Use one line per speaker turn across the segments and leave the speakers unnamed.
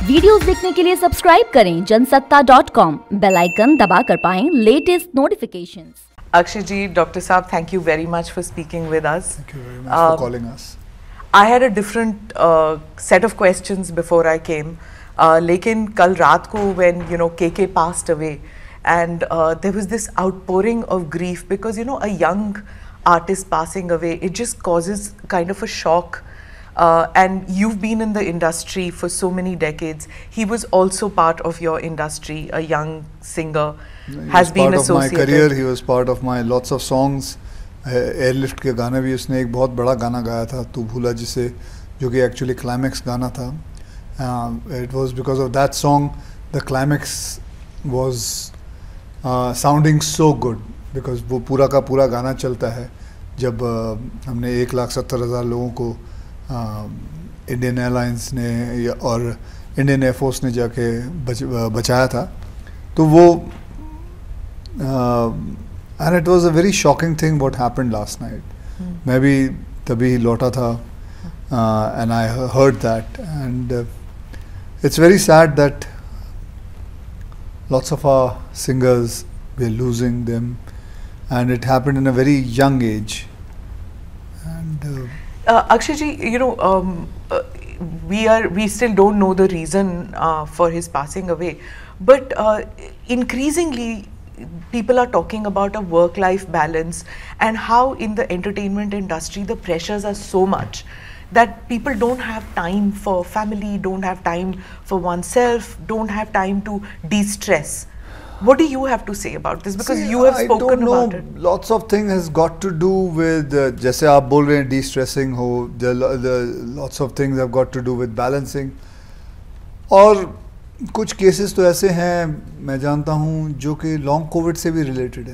Videos देखने के लिए सब्सक्राइब करें जनसत्ता.com, बेल आइकन दबाकर पाएं latest notifications.
Akshay ji, Dr. Saab, thank you very much for speaking with us.
Thank you very much for calling us.
I had a different set of questions before I came. लेकिन कल रात को when KK passed away, and there was this outpouring of grief because a young artist passing away, it just causes kind of a shock. And you've been in the industry for so many decades. He was also part of your industry, a young singer, has been associated.
Part of my career, he was part of my lots of songs. Airlift के गाने भी उसने एक बहुत बड़ा गाना गाया था, तू भूला जिसे, जो कि actually climax गाना था. It was because of that song the climax was sounding so good, because वो पूरा का पूरा गाना चलता है जब हमने 1,70,000 लोगों को इंडियन एयरलाइंस ने और इंडियन एयरफोर्स ने जाके बचाया था. तो वो and it was a very shocking thing what happened last night. मैं भी तभी लौटा था and I heard that, and it's very sad that lots of our singers, we are losing them, and it happened in a very young age. And
Akshay ji, we still don't know the reason for his passing away, but increasingly people are talking about a work-life balance and how in the entertainment industry the pressures are so much that people don't have time for family, don't have time for oneself, don't have time to de-stress. What do you have to say about this? Because you have spoken about it.
Lots of things has got to do with जैसे आप बोल रहे हैं de-stressing हो, lots of things have got to do with balancing. और कुछ cases तो ऐसे हैं मैं जानता हूँ जो कि long COVID से भी related है.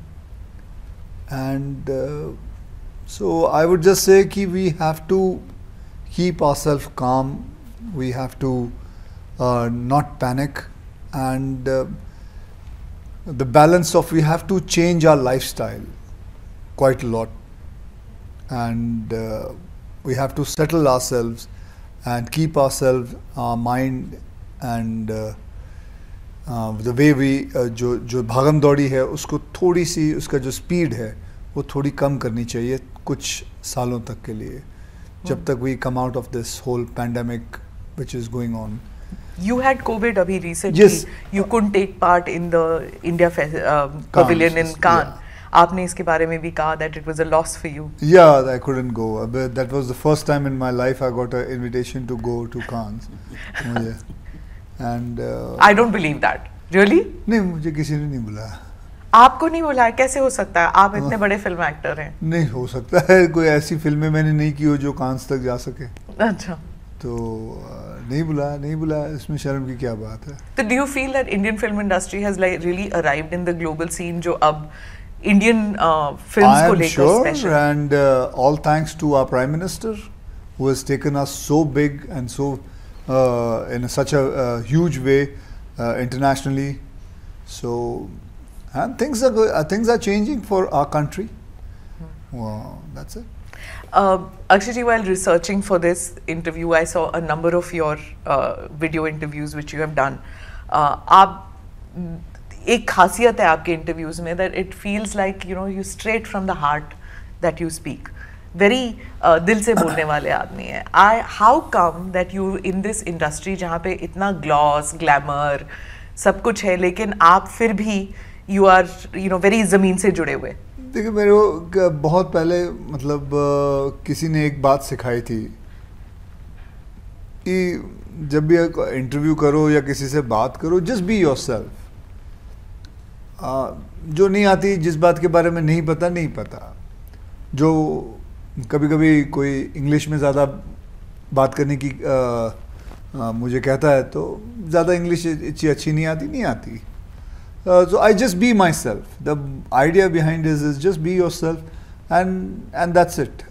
And so I would just say कि we have to keep ourselves calm, we have to not panic, and the balance of, we have to change our lifestyle quite a lot, and we have to settle ourselves and keep ourselves, our mind, and the way we जो भागम दौड़ी है उसको थोड़ी सी, उसका जो speed है वो थोड़ी कम करनी चाहिए कुछ सालों तक के लिए, जब तक we come out of this whole pandemic which is going on.
You had COVID abhi recently.
Yes.
You couldn't take part in the India Pavilion in Cannes.
Yeah.
आपने इसके बारे में भी कहा that it was a loss for you.
Yeah, I couldn't go. But that was the first time in my life I got an invitation to go to Cannes. And
I don't believe that. Really?
नहीं, मुझे किसी ने नहीं बुलाया.
आपको नहीं बुलाया? कैसे हो सकता है? आप इतने बड़े फिल्म एक्टर हैं.
नहीं हो सकता है, कोई ऐसी फिल्में मैंने नहीं की हो जो कांस तक जा सके.
अच्छा.
तो नहीं बुलाया, इसमें शर्म की क्या बात है.
तो do you feel that Indian film industry has like really arrived in the global scene जो अब Indian films को लेकर
special?
special?
And all thanks to our Prime Minister who has taken us so big and so in such a huge way internationally. So and things are changing for our country. Well, that's it.
Akshay ji, while researching for this interview, I saw a number of your video interviews which you have done. आप एक खासियत है आपके interviews में that it feels like you straight from the heart that you speak. Very दिल से बोलने वाले आदमी हैं. How come that you in this industry जहाँ पे इतना gloss, glamour सब कुछ है, लेकिन आप फिर भी you are very ज़मीन से जुड़े हुए?
देखिए, मेरे को बहुत पहले मतलब किसी ने एक बात सिखाई थी कि जब भी इंटरव्यू करो या किसी से बात करो, जस्ट बी योरसेल्फ. जो नहीं आती, जिस बात के बारे में नहीं पता, जो कभी कभी कोई इंग्लिश में ज़्यादा बात करने की मुझे कहता है तो ज़्यादा इंग्लिश अच्छी नहीं आती. So I just be myself. The idea behind this is just be yourself, and that's it.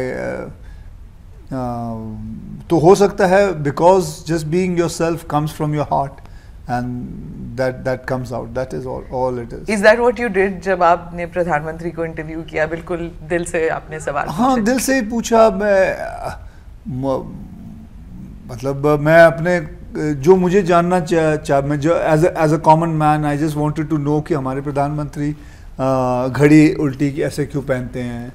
तो हो सकता है because just being yourself comes from your heart, and that comes out. That is all it is.
Is that what you did जब आपने प्रधानमंत्री को interview किया? बिल्कुल दिल से आपने सवाल पूछा?
हाँ, दिल से ही पूछा. मैं मतलब मैं अपने जो मुझे जानना मैं जो as a common man I just wanted to know कि हमारे प्रधानमंत्री घड़ी उल्टी ऐसे क्यों पहनते हैं,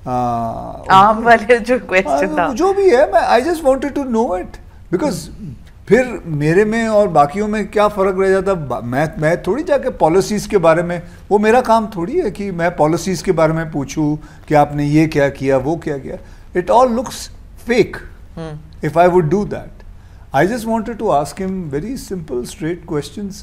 आम वाले जो क्वेश्चन था,
जो भी है, मैं I just wanted to know it because फिर मेरे में और बाकियों में क्या फ़र्क रह जाता। मैं थोड़ी जाके पॉलिसीज़ के बारे में, वो मेरा काम थोड़ी है कि मैं पॉलिसीज़ के बारे में पूछूं कि आपने ये क्या किया, वो क्या किया। It all looks fake if I would do that. I just wanted to ask him very simple, straight questions,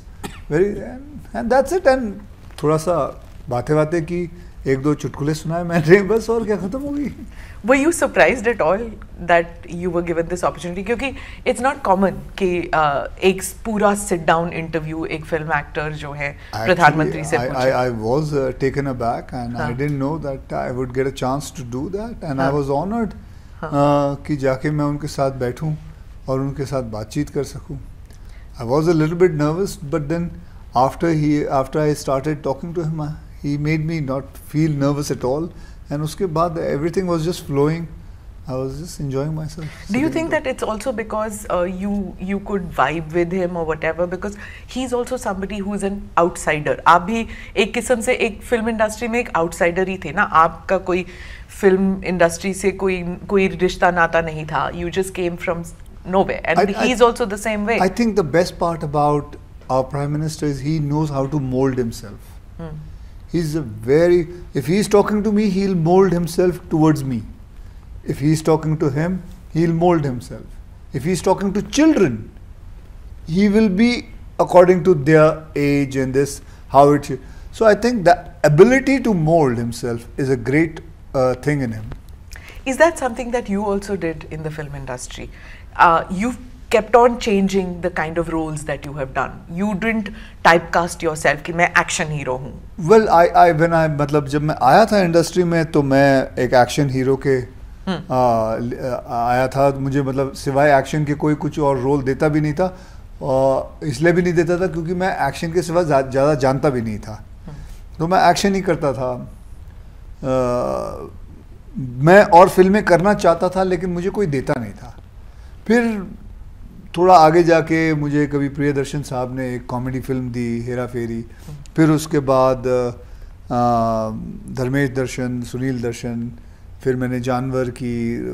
and that's it. And थोड़ा सा बातें की, एक दो चुटकुले सुनाए मैंने, बस, और क्या, खत्म हो गई।
Were you surprised at all that you were given this opportunity? क्योंकि it's not common कि एक पूरा sit down interview एक film actor जो है प्रधानमंत्री से पूछे।
I was taken aback and I didn't know that I would get a chance to do that, and I was honored कि जाके मैं उनके साथ बैठूं और उनके साथ बातचीत कर सकूं। I was a little bit nervous, but then after I started talking to him, he made me not feel nervous at all, and उसके बाद everything was just flowing. I was just enjoying myself.
Do you think that it's also because you could vibe with him or whatever, because he's also somebody who is an outsider? आप भी एक किस्म से एक film industry में एक outsider ही थे ना, आपका कोई फिल्म इंडस्ट्री से कोई रिश्ता नाता नहीं था. You just came from nowhere, and he's also the same way.
I think the best part about our Prime Minister is he knows how to mold himself. He's a very, if he's talking to me, he'll mold himself towards me. If he's talking to him, he'll mold himself. If he's talking to children, he will be according to their age and this, how it should. So I think the ability to mold himself is a great thing in him.
Is that something that you also did in the film industry? You've kept on changing the kind of roles that you have done. You didn't typecast yourself कि मैं action hero हूँ.
Well, मतलब जब मैं आया था industry में तो मैं एक एक्शन हीरो के आया था. मुझे मतलब सिवाय एक्शन के कोई कुछ और रोल देता भी नहीं था, और इसलिए भी नहीं देता था क्योंकि मैं एक्शन के सिवा ज़्यादा जानता भी नहीं था. तो मैं एक्शन ही करता था. मैं और फिल्में करना चाहता था लेकिन मुझे कोई देता नहीं था. फिर थोड़ा आगे जाके मुझे कभी प्रियदर्शन साहब ने एक कॉमेडी फिल्म दी, हेरा फेरी. फिर उसके बाद धर्मेश दर्शन, सुनील दर्शन, फिर मैंने जानवर की.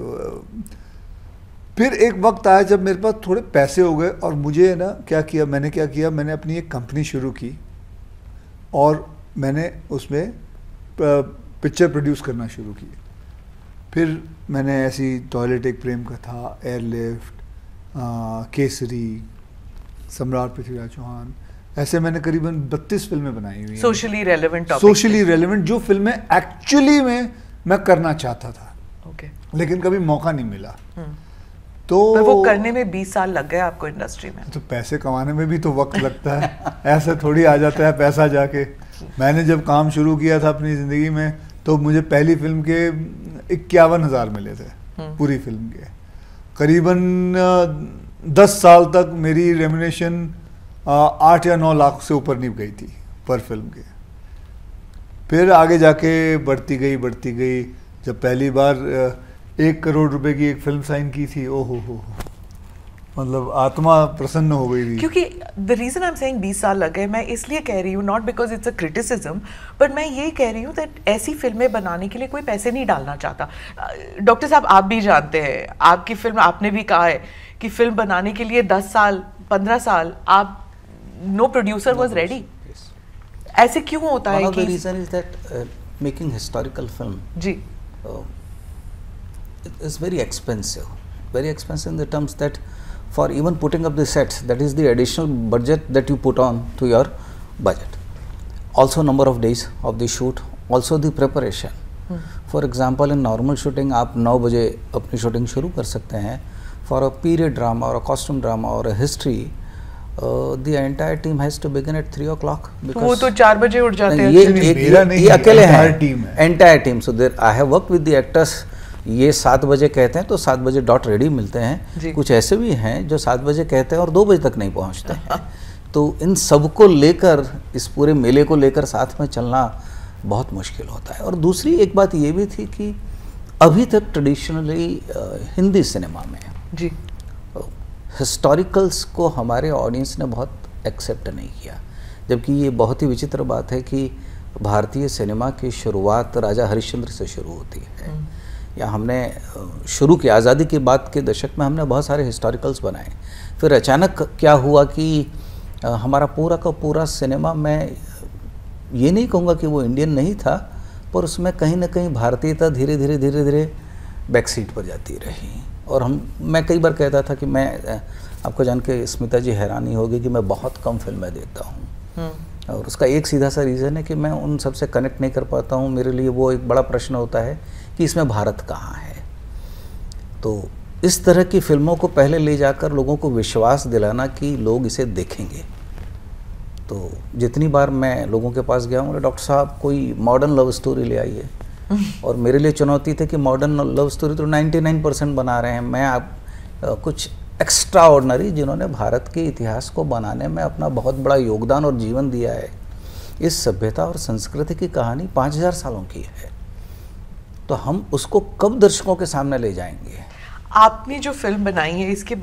फिर एक वक्त आया जब मेरे पास थोड़े पैसे हो गए और मुझे ना मैंने अपनी एक कंपनी शुरू की और मैंने उसमें पिक्चर प्रोड्यूस करना शुरू की. फिर मैंने ऐसी टॉयलेट एक प्रेम कथा, एयरलिफ्ट, केसरी, सम्राट पृथ्वीराज चौहान, ऐसे मैंने करीबन 32 फिल्में बनाई हुई हैं.
सोशली रेलेवेंट,
जो फिल्में एक्चुअली में मैं करना चाहता था.
Okay.
लेकिन कभी मौका नहीं मिला. तो
वो करने में 20 साल लग गए आपको इंडस्ट्री में.
तो पैसे कमाने में भी तो वक्त लगता है. ऐसे थोड़ी आ जाता है पैसा जाके. मैंने जब काम शुरू किया था अपनी ज़िंदगी में तो मुझे पहली फिल्म के 51,000 मिले थे पूरी फिल्म के. करीबन 10 साल तक मेरी रेम्यूनरेशन 8 या 9 लाख से ऊपर नहीं गई थी पर फिल्म के. फिर आगे जाके बढ़ती गई. जब पहली बार 1 करोड़ रुपए की एक फिल्म साइन की थी, ओहो हो, मतलब आत्मा प्रसन्न हो गई थी.
क्योंकि the reason I am saying 20 साल लग गए, मैं इसलिए कह रही हूँ, not because it's a criticism, but मैं ये कह रही हूँ दैट ऐसी फिल्में बनाने के लिए कोई पैसे नहीं डालना चाहता. डॉक्टर साहब, आप भी जानते हैं, आपकी फिल्म, आपने भी कहा है कि फिल्म बनाने के लिए 10 साल 15 साल आप, नो प्रोड्यूसर वाज रेडी. ऐसे क्यों होता है?
One of the reason is that making historical film
ji
it is very expensive in the terms that for even putting up the sets, that is the additional budget that you put on to your budget. Also number of days of the shoot, also the preparation. For example, in normal shooting आप 9 बजे अपनी shooting शुरू कर सकते हैं. For a period drama or a costume drama or a history, the entire team has to begin at 3 o'clock.
वो तो 4 बजे उठ जाते हैं.
ये अकेले हैं, entire team. So there I have worked with the actors. ये 7 बजे कहते हैं तो 7 बजे डॉट रेडी मिलते हैं. कुछ ऐसे भी हैं जो 7 बजे कहते हैं और 2 बजे तक नहीं पहुंचते हैं. तो इन सबको लेकर, इस पूरे मेले को लेकर साथ में चलना बहुत मुश्किल होता है. और दूसरी एक बात ये भी थी कि अभी तक ट्रेडिशनली हिंदी सिनेमा में जी हिस्टोरिकल्स को हमारे ऑडियंस ने बहुत एक्सेप्ट नहीं किया, जबकि ये बहुत ही विचित्र बात है कि भारतीय सिनेमा की शुरुआत राजा हरिश्चंद्र से शुरू होती है। या हमने शुरू की आज़ादी के बाद के दशक में हमने बहुत सारे हिस्टोरिकल्स बनाए, फिर अचानक क्या हुआ कि हमारा पूरा का पूरा सिनेमा, मैं ये नहीं कहूँगा कि वो इंडियन नहीं था, पर उसमें कहीं ना कहीं भारतीयता धीरे धीरे बैक सीट पर जाती रही। और मैं कई बार कहता था कि मैं, आपको जान के स्मिता जी हैरानी होगी कि मैं बहुत कम फिल्में देखता हूँ, और उसका एक सीधा सा रीज़न है कि मैं उन सबसे कनेक्ट नहीं कर पाता हूँ। मेरे लिए वो एक बड़ा प्रश्न होता है कि इसमें भारत कहाँ है। तो इस तरह की फिल्मों को पहले ले जाकर लोगों को विश्वास दिलाना कि लोग इसे देखेंगे। तो जितनी बार मैं लोगों के पास गया हूँ, डॉक्टर साहब कोई मॉडर्न लव स्टोरी ले आइए, और मेरे लिए चुनौती थी कि मॉडर्न लव स्टोरी तो 99% बना रहे हैं, मैं आप कुछ एक्स्ट्रा ऑर्डिनरी जिन्होंने भारत के इतिहास को बनाने में अपना बहुत बड़ा योगदान और जीवन दिया है। इस सभ्यता और संस्कृति की कहानी 5000 सालों की है, तो हम उसको कब दर्शकों के सामने ले जाएंगे।
आपने जो फिल्म बनाई है इसके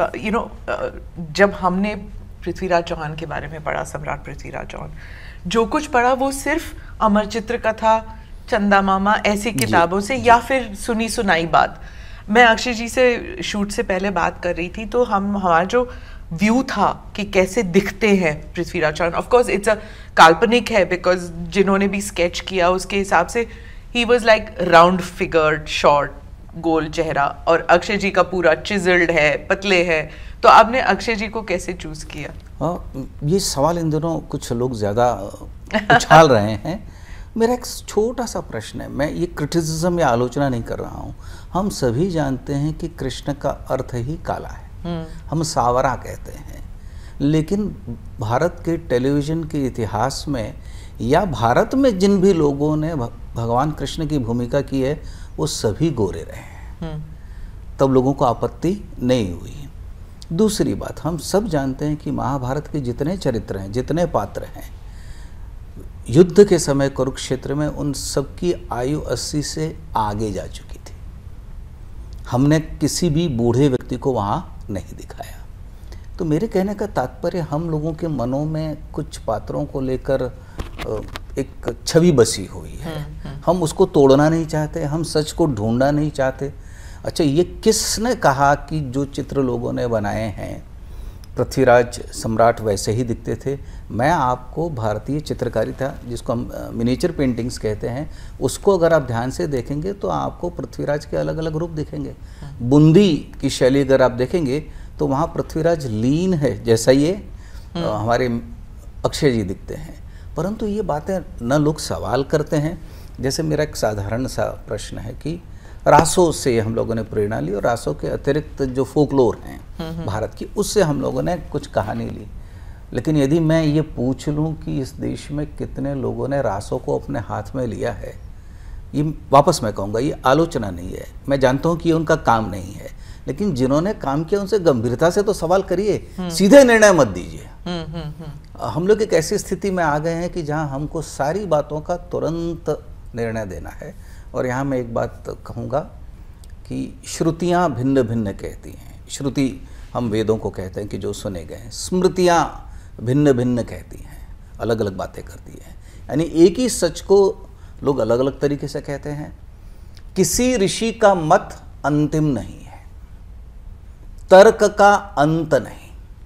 बाद जब हमने पृथ्वीराज चौहान के बारे में पढ़ा, सम्राट पृथ्वीराज चौहान, जो कुछ पढ़ा वो सिर्फ अमर चित्र कथा, चंदा मामा ऐसी किताबों से या फिर सुनी सुनाई बात। मैं अक्षय जी से शूट से पहले बात कर रही थी, तो हमारा जो व्यू था कि कैसे दिखते हैं Prithviraj Chauhan, of course it's a काल्पनिक है, बिकॉज जिन्होंने भी स्केच किया उसके हिसाब से he was like round figured, short, गोल चेहरा, और अक्षय जी का पूरा चिजल्ड है, पतले है। तो आपने अक्षय जी को कैसे चूज किया?
ये सवाल इन दिनों कुछ लोग ज़्यादा उछाल रहे हैं। मेरा एक छोटा सा प्रश्न है, मैं ये क्रिटिसिज्म या आलोचना नहीं कर रहा हूँ। हम सभी जानते हैं कि कृष्ण का अर्थ ही काला है, हम सावरा कहते हैं, लेकिन भारत के टेलीविज़न के इतिहास में या भारत में जिन भी लोगों ने भगवान कृष्ण की भूमिका की है वो सभी गोरे रहे हैं, तब लोगों को आपत्ति नहीं हुई। दूसरी बात, हम सब जानते हैं कि महाभारत के जितने चरित्र हैं, जितने पात्र हैं, युद्ध के समय कुरुक्षेत्र में उन सब की आयु 80 से आगे जा चुकी थी। हमने किसी भी बूढ़े व्यक्ति को वहाँ नहीं दिखाया। तो मेरे कहने का तात्पर्य, हम लोगों के मनों में कुछ पात्रों को लेकर एक छवि बसी हुई है, हम उसको तोड़ना नहीं चाहते, हम सच को ढूंढना नहीं चाहते। अच्छा, ये किसने कहा कि जो चित्र लोगों ने बनाए हैं पृथ्वीराज सम्राट वैसे ही दिखते थे? मैं आपको भारतीय चित्रकारिता, जिसको हम मिनिएचर पेंटिंग्स कहते हैं, उसको अगर आप ध्यान से देखेंगे तो आपको पृथ्वीराज के अलग अलग रूप दिखेंगे। बूंदी की शैली अगर आप देखेंगे तो वहाँ पृथ्वीराज लीन है, जैसा ये हमारे अक्षय जी दिखते हैं। परंतु ये बातें न लोग सवाल करते हैं। जैसे मेरा एक साधारण सा प्रश्न है कि रासों से हम लोगों ने प्रेरणा ली, और रासों के अतिरिक्त जो फोकलोर हैं भारत की, उससे हम लोगों ने कुछ कहानी ली। लेकिन यदि मैं ये पूछ लूँ कि इस देश में कितने लोगों ने रासों को अपने हाथ में लिया है, ये वापस मैं कहूँगा ये आलोचना नहीं है। मैं जानता हूँ कि ये उनका काम नहीं है, लेकिन जिन्होंने काम किया उनसे गंभीरता से तो सवाल करिए, सीधे निर्णय मत दीजिए। हम लोग एक ऐसी स्थिति में आ गए हैं कि जहाँ हमको सारी बातों का तुरंत निर्णय देना है। और यहाँ मैं एक बात कहूँगा कि श्रुतियाँ भिन्न भिन्न कहती हैं। श्रुति हम वेदों को कहते हैं कि जो सुने गए हैं, स्मृतियाँ भिन्न भिन्न कहती हैं, अलग अलग बातें करती हैं। यानी एक ही सच को लोग अलग अलग तरीके से कहते हैं। किसी ऋषि का मत अंतिम नहीं है, तर्क का अंत नहीं।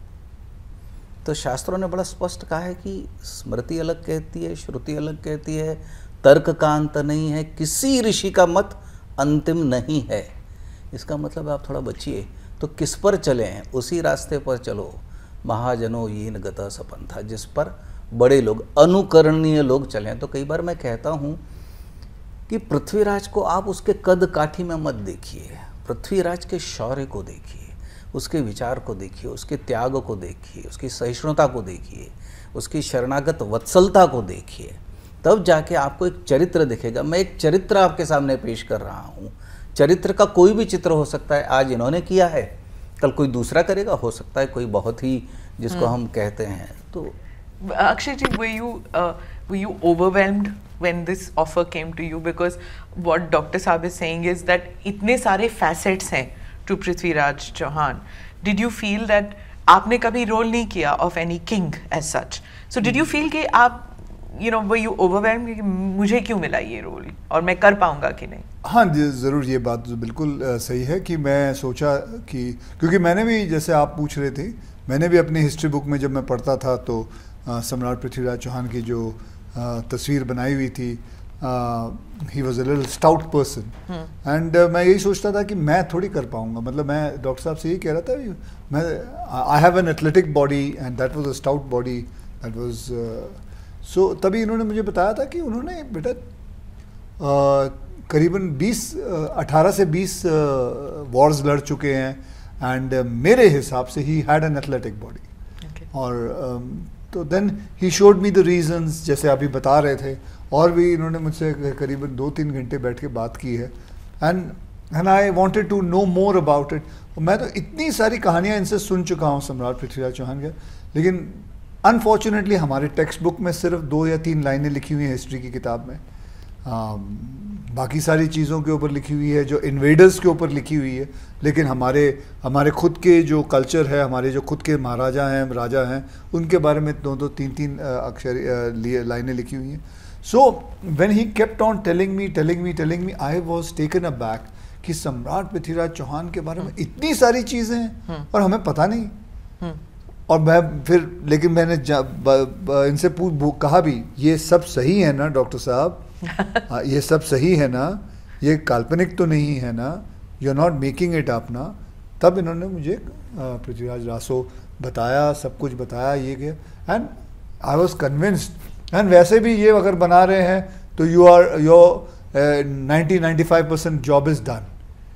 तो शास्त्रों ने बड़ा स्पष्ट कहा है कि स्मृति अलग कहती है, श्रुति अलग कहती है, तर्क का अंत नहीं है, किसी ऋषि का मत अंतिम नहीं है। इसका मतलब आप थोड़ा बचिए, तो किस पर चले हैं? उसी रास्ते पर चलो, महाजनो येन गता सपंथा, जिस पर बड़े लोग, अनुकरणीय लोग चले हैं। तो कई बार मैं कहता हूँ कि पृथ्वीराज को आप उसके कद काठी में मत देखिए, पृथ्वीराज के शौर्य को देखिए, उसके विचार को देखिए, उसके त्याग को देखिए, उसकी सहिष्णुता को देखिए, उसकी शरणागत वत्सलता को देखिए, तब जाके आपको एक चरित्र दिखेगा। मैं एक चरित्र आपके सामने पेश कर रहा हूँ। चरित्र का कोई भी चित्र हो सकता है, आज इन्होंने किया है, कल कोई दूसरा करेगा, हो सकता है कोई बहुत ही जिसको हम कहते हैं। तो
Akshay ji, were you overwhelmed when this offer came to you? Because what Dr. Saab is saying is that इतने सारे facets हैं to Prithviraj Chauhan, Did you feel that आपने कभी रोल नहीं किया of any king as such? So did you feel कि आप were you overwhelmed कि मुझे क्यों मिला ये रोल और मैं कर पाऊंगा कि नहीं?
हाँ जी, ज़रूर, ये बात बिल्कुल सही है कि मैं सोचा कि क्योंकि मैंने भी, जैसे आप पूछ रहे थे, मैंने भी अपनी हिस्ट्री बुक में जब मैं पढ़ता था तो सम्राट पृथ्वीराज चौहान की जो तस्वीर बनाई हुई थी, he was a little stout person, and मैं यही सोचता था कि मैं थोड़ी कर पाऊंगा. मतलब मैं डॉक्टर साहब से यही कह रहा था, मैं I have an athletic body and that was a stout body, that was so. तभी इन्होंने मुझे बताया था कि उन्होंने बेटा करीबन 18 से 20 वॉर्स लड़ चुके हैं, एंड मेरे हिसाब से he had an athletic body. और तो then he showed me the reasons, जैसे अभी बता रहे थे, और भी इन्होंने मुझसे करीबन 2-3 घंटे बैठ के बात की है, and I wanted to know more about it. मैं तो इतनी सारी कहानियाँ इनसे सुन चुका हूँ सम्राट पृथ्वीराज चौहान के, लेकिन अनफॉर्चुनेटली हमारे टेक्स्ट बुक में सिर्फ 2 या 3 लाइनें लिखी हुई हैं हिस्ट्री की किताब में. बाकी सारी चीज़ों के ऊपर लिखी हुई है, जो इन्वेडर्स के ऊपर लिखी हुई है, लेकिन हमारे खुद के जो कल्चर है, हमारे जो खुद के महाराजा हैं, राजा हैं, उनके बारे में 2-2, 3-3 अक्षर लाइनें लिखी हुई हैं. So when he kept on telling me, I was taken aback कि सम्राट पृथ्वीराज चौहान के बारे में इतनी सारी चीज़ें हैं और हमें पता नहीं. और मैं फिर, लेकिन मैंने इनसे कहा भी, ये सब सही है ना डॉक्टर साहब, ये सब सही है ना, ये काल्पनिक तो नहीं है ना, you are not making it up ना. तब इन्होंने मुझे पृथ्वीराज रासो बताया, सब कुछ बताया, ये किया, and I was convinced. And वैसे भी ये अगर बना रहे हैं तो your 90-95% job is done.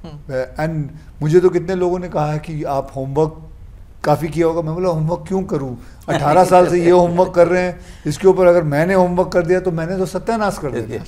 And मुझे तो कितने लोगों ने कहा है कि आप होमवर्क काफ़ी किया होगा. मैं बोला होमवर्क क्यों करूं, 18 साल से ये होमवर्क कर रहे हैं, इसके ऊपर अगर मैंने होमवर्क कर दिया तो मैंने तो सत्यानाश कर दिया.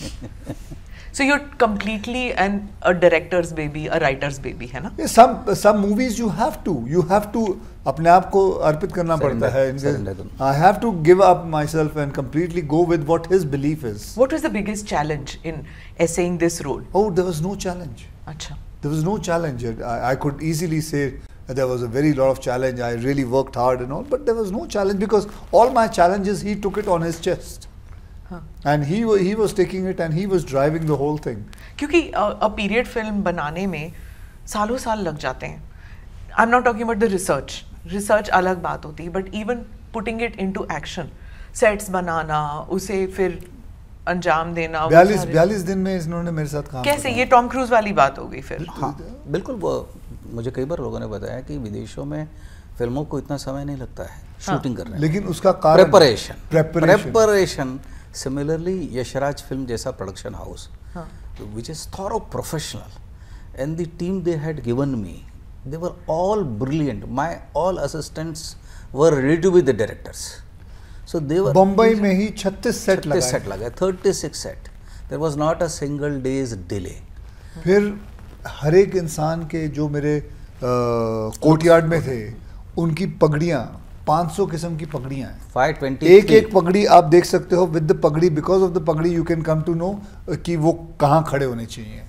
So you're completely a director's baby, a writer's baby, है ना?
Some movies you have to अपने आप को अर्पित करना पड़ता है. I have to give up myself and completely go with what his belief is.
What was the biggest challenge in essaying this role?
Oh, there was no challenge.
अच्छा.
There was no challenge. I could easily say there was a very lot of challenge. I really worked hard and all, but there was no challenge because all my challenges he took it on his chest. And he was taking it and he was driving the whole thing.
क्योंकि a period film बनाने में सालों साल लग जाते हैं. I'm not talking about the research. Research अलग बात होती है, but even putting it into action, sets बनाना, उसे फिर अंजाम देना.
42 दिन में इन्होंने मेरे साथ काम
कैसे? ये टॉम क्रूज वाली बात हो गई फिर.
हाँ बिल्कुल. वो मुझे कई बार लोगों ने बताया कि विदेशों में फिल्मों को इतना समय नहीं लगता है शूटिंग करने में,
लेकिन उसका कारण
प्रेपरेशन. Similarly, यशराज फिल्म जैसा production house, which is thorough professional, and the team they had given me, they were all brilliant. My all assistants were ready to be the directors. So they were.
Bombay में ही 36 set
लगाए, 36 set. There was not a single day's delay.
फिर हर एक इंसान के जो मेरे courtyard में थे, उनकी पगड़ियाँ 500 किस्म की पगड़ियाँ हैं.
523.
एक पगड़ी आप देख सकते हो. With the pagdi, because of the pagdi you can come to know कि वो कहाँ खड़े होने चाहिए.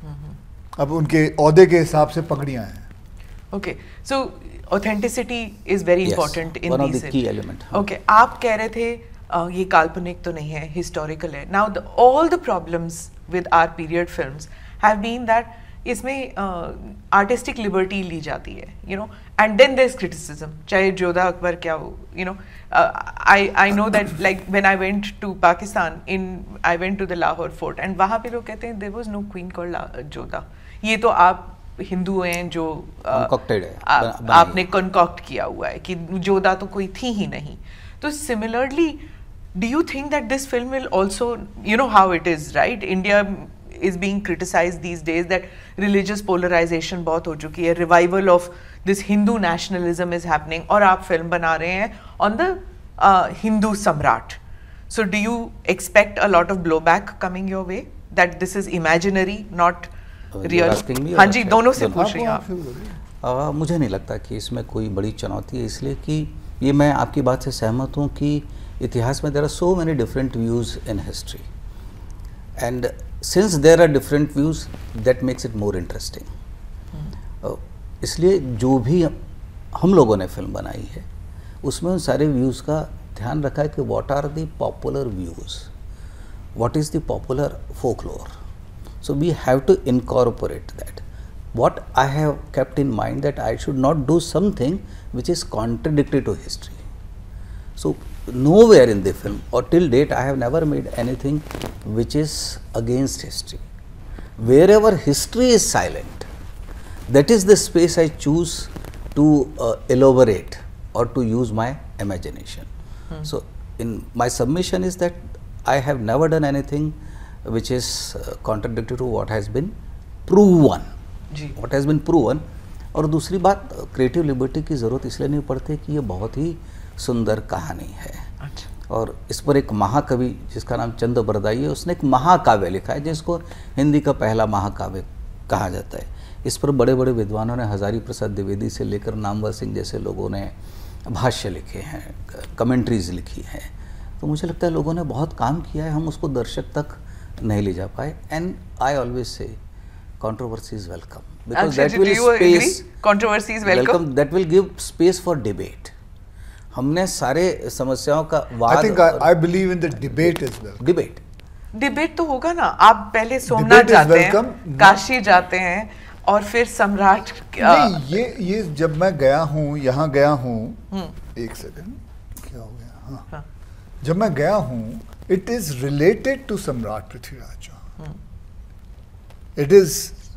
अब उनके औहदे के हिसाब से पगड़ियाँ हैं.
Okay, so authenticity is very important in
these key element.
Okay, आप कह रहे थे ये काल्पनिक तो नहीं है, हिस्टोरिकल है. Now all the problems with our period films have been that इसमें आर्टिस्टिक लिबर्टी ली जाती है, you know, and then there is criticism. चाहे जोधा अकबर क्या हो, you know, I know that like when I went to Pakistan, I went to the Lahore fort, and वहाँ पे लोग कहते हैं there was no queen called Jodha. ये तो आप हिंदू हैं जो आपने कॉन्कॉक्ट किया हुआ है कि जोधा तो कोई थी ही नहीं. तो similarly do you think that this film will also, you know how it is, right? India is being criticized these days that religious polarization बहुत हो चुकी है, revival of this Hindu nationalism is happening, और आप film बना रहे हैं on the Hindu Samrat. So do you expect a lot of blowback coming your way that this is imaginary, not real? हाँ जी, दोनों से पूछ रही हूँ आप.
मुझे नहीं लगता कि इसमें कोई बड़ी चुनौती है, इसलिए कि ये मैं आपकी बात से सहमत हूँ कि इतिहास में there are so many different views in history, and since there are different views that makes it more interesting. इसलिए जो भी हम लोगों ने फिल्म बनाई है उसमें उन सारे व्यूज़ का ध्यान रखा है कि what are the popular views, what is the popular folklore. So we have to incorporate that. What I have kept in mind that I should not do something which is contradictory to history. So nowhere in the film or till date I have never made anything which is against history. Wherever history is silent, that is the space I choose to elaborate or to use my imagination. So in my submission is that I have never done anything which is contradictory to what has been proven.
जी.
What has been proven. और दूसरी बात, creative liberty की ज़रूरत इसलिए नहीं पड़ती कि ये बहुत ही सुंदर कहानी है.
अच्छा.
और इस पर एक महाकवि जिसका नाम चंद बरदाई है, उसने एक महाकाव्य लिखा है जिसको हिंदी का पहला महाकाव्य कहा जाता है. इस पर बड़े बड़े विद्वानों ने, हजारी प्रसाद द्विवेदी से लेकर नामवर सिंह जैसे लोगों ने भाष्य लिखे हैं, कमेंट्रीज लिखी हैं. तो मुझे लगता है लोगों ने बहुत काम किया है, हम उसको दर्शक तक नहीं ले जा पाए. And I always say controversy is welcome because that will space
controversy is welcome.
That will give space for debate. हमने सारे समस्याओं का वाद.
I think I believe in the debate as well.
Debate तो होगा ना. आप पहले सोमनाथ जाते हैं, काशी जाते हैं और फिर सम्राट.
नहीं, ये जब मैं गया हूँ, यहाँ गया हूँ, एक सेकंड, क्या हो गया, हाँ, जब मैं गया हूँ, it is related to सम्राट Prithviraj Chauhan. It is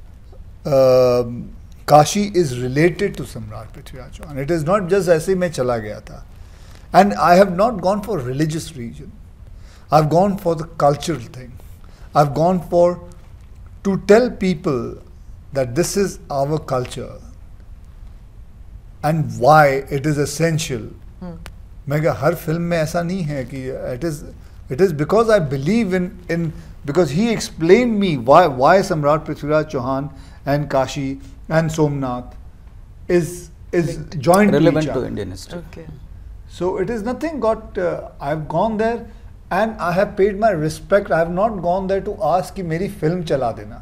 Kashi is related to सम्राट Prithviraj Chauhan. It is not just ऐसे मैं चला गया था. And I have not gone for religious reason. I've gone for the cultural thing. I've gone for to tell people that this is our culture and why it is essential. मैं कहा हर film में ऐसा नहीं है कि it is because I believe in because he explained me why Samrat Prithviraj Chauhan and Kashi and Somnath is joined
relevant
to each
to
other.
Indian history.
Okay.
So it is nothing got I've gone there and I have paid my respect. I have not gone there to ask कि मेरी film चला देना.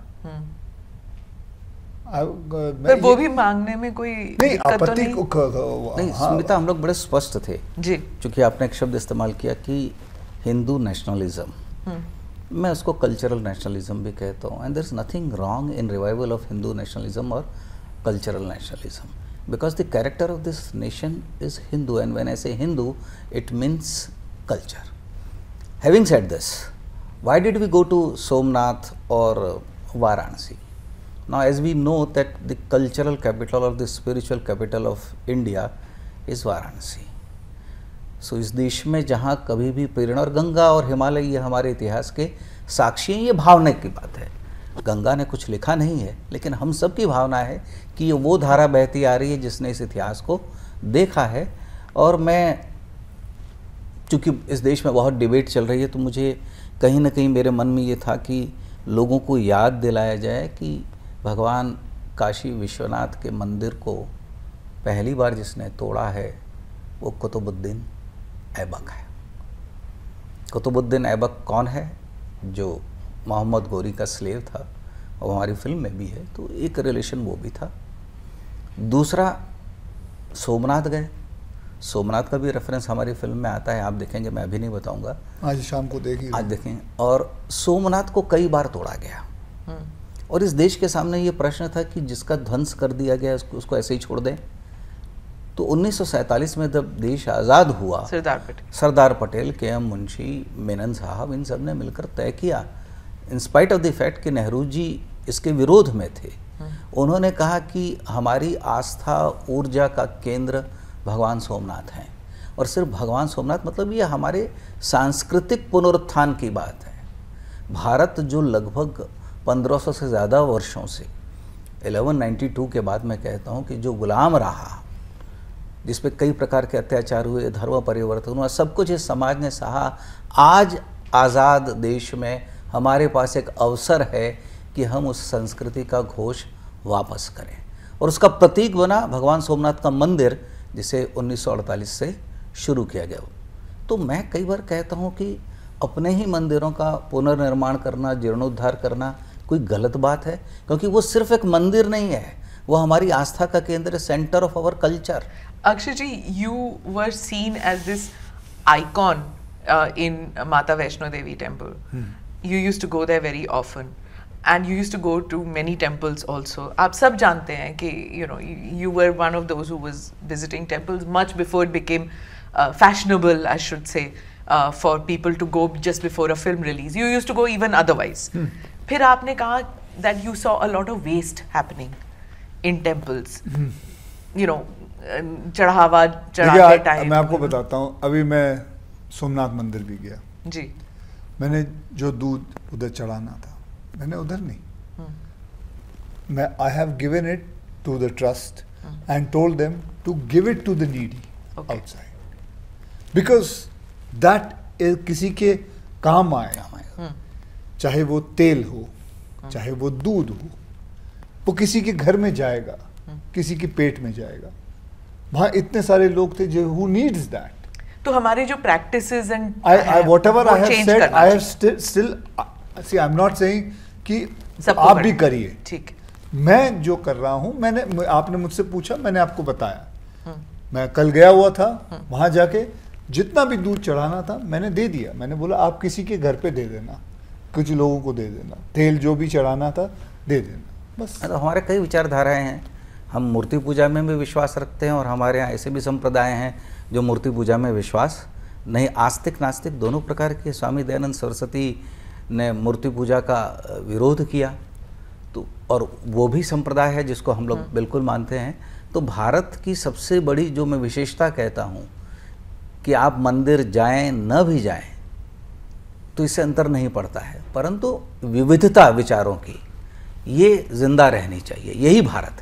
पर वो भी मांगने में कोई
नहीं
दिक्कत तो
आपत्ति
नहीं. स्मिता, हम लोग बड़े स्पष्ट थे
जी.
चूंकि आपने एक शब्द इस्तेमाल किया कि हिंदू नेशनलिज्म, मैं उसको कल्चरल नेशनलिज्म भी कहता हूँ. And there is nothing wrong in revival of Hindu nationalism और cultural nationalism because the character of this nation is Hindu. And when I say Hindu it means culture. Having said this, why did we go to Somnath और Varanasi? Now as we know that the cultural capital or the spiritual capital of India is Varanasi. So इस देश में जहाँ कभी भी प्रेरणा, और गंगा और हिमालय ये हमारे इतिहास के साक्षी हैं, ये भावना की बात है. गंगा ने कुछ लिखा नहीं है, लेकिन हम सब की भावना है कि ये वो धारा बहती आ रही है जिसने इस इतिहास को देखा है. और मैं चूँकि इस देश में बहुत डिबेट चल रही है, तो मुझे कहीं ना कहीं मेरे मन में ये था कि लोगों को याद दिलाया जाए कि भगवान काशी विश्वनाथ के मंदिर को पहली बार जिसने तोड़ा है वो कुतुबुद्दीन ऐबक है. कुतुबुद्दीन ऐबक कौन है? जो मोहम्मद गोरी का स्लेव था, और हमारी फिल्म में भी है, तो एक रिलेशन वो भी था. दूसरा, सोमनाथ गए. सोमनाथ का भी रेफरेंस हमारी फिल्म में आता है, आप देखेंगे, मैं अभी नहीं बताऊंगा,
आज शाम को देखिए,
आज देखें. और सोमनाथ को कई बार तोड़ा गया, और इस देश के सामने ये प्रश्न था कि जिसका ध्वंस कर दिया गया उसको ऐसे ही छोड़ दें. तो 1947 में जब देश आज़ाद हुआ, सरदार पटेल, के.एम. मुंशी, मेनन साहब, इन सब ने मिलकर तय किया, in spite of the fact कि नेहरू जी इसके विरोध में थे. उन्होंने कहा कि हमारी आस्था, ऊर्जा का केंद्र भगवान सोमनाथ हैं, और सिर्फ भगवान सोमनाथ मतलब ये हमारे सांस्कृतिक पुनरुत्थान की बात है. भारत जो लगभग 1500 से ज़्यादा वर्षों से 1192 के बाद मैं कहता हूँ कि जो गुलाम रहा, जिस पे कई प्रकार के अत्याचार हुए, धर्म परिवर्तन हुआ, सब कुछ इस समाज ने सहा. आज आज़ाद देश में हमारे पास एक अवसर है कि हम उस संस्कृति का घोष वापस करें, और उसका प्रतीक बना भगवान सोमनाथ का मंदिर, जिसे 1948 से शुरू किया गया. तो मैं कई बार कहता हूँ कि अपने ही मंदिरों का पुनर्निर्माण करना, जीर्णोद्धार करना कोई गलत बात है, क्योंकि वो सिर्फ एक मंदिर नहीं है, वो हमारी आस्था का केंद्र, centre of our culture.
Akshay ji, you were seen as this icon in Mata Vaishno Devi temple. You used to go there very often, and you used to go to many temples also. आप सब जानते हैं कि you were one of those who was visiting temples much before it became fashionable, I should say, for people to go just before a film release. You used to go even otherwise. फिर आपने कहा that you saw a lot of waste happening in temples. चढ़ावा चढ़ाते time.
मैं आपको बताता हूँ, अभी मैं सोमनाथ मंदिर भी गया
जी।
मैंने जो दूध उधर चढ़ाना था, मैंने उधर नहीं, मैं I have given it to the trust and told them to give it to the needy outside, because that किसी के काम आएगा। चाहे वो तेल हो, चाहे वो दूध हो, वो किसी के घर में जाएगा, किसी के पेट में जाएगा। वहाँ इतने सारे लोग थे जो who needs that.
तो हमारे जो practices and
whatever I have said, I have still see, I'm not saying कि आप भी करिए,
ठीक।
मैं जो कर रहा हूँ, मैंने, आपने मुझसे पूछा, मैंने आपको बताया। मैं कल गया हुआ था, वहाँ जाके जितना भी दूध चढ़ाना था मैंने दे दिया। मैंने बोला आप किसी के घर पे दे देना, कुछ लोगों को दे देना, तेल जो भी चढ़ाना था दे देना, बस।
तो हमारे कई विचारधाराएं हैं, हम मूर्ति पूजा में भी विश्वास रखते हैं, और हमारे यहाँ ऐसे भी संप्रदाय हैं जो मूर्ति पूजा में विश्वास नहीं, आस्तिक नास्तिक दोनों प्रकार के। स्वामी दयानंद सरस्वती ने मूर्ति पूजा का विरोध किया, तो और वो भी संप्रदाय है जिसको हम लोग बिल्कुल मानते हैं। तो भारत की सबसे बड़ी जो मैं विशेषता कहता हूँ कि आप मंदिर जाएं न भी जाएं तो इससे अंतर नहीं पड़ता है, परंतु विविधता विचारों की ये जिंदा रहनी चाहिए, यही भारत है।